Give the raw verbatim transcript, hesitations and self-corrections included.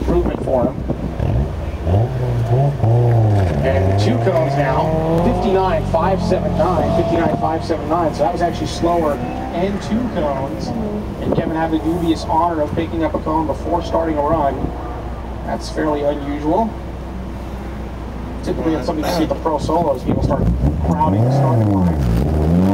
improvement for him. And two cones now, fifty-nine five seventy-nine, fifty-nine five seventy-nine, so that was actually slower, and two cones. And Kevin had the dubious honor of picking up a cone before starting a run. That's fairly unusual. Typically, it's something you see at the pro solos, people start crowding the starting line.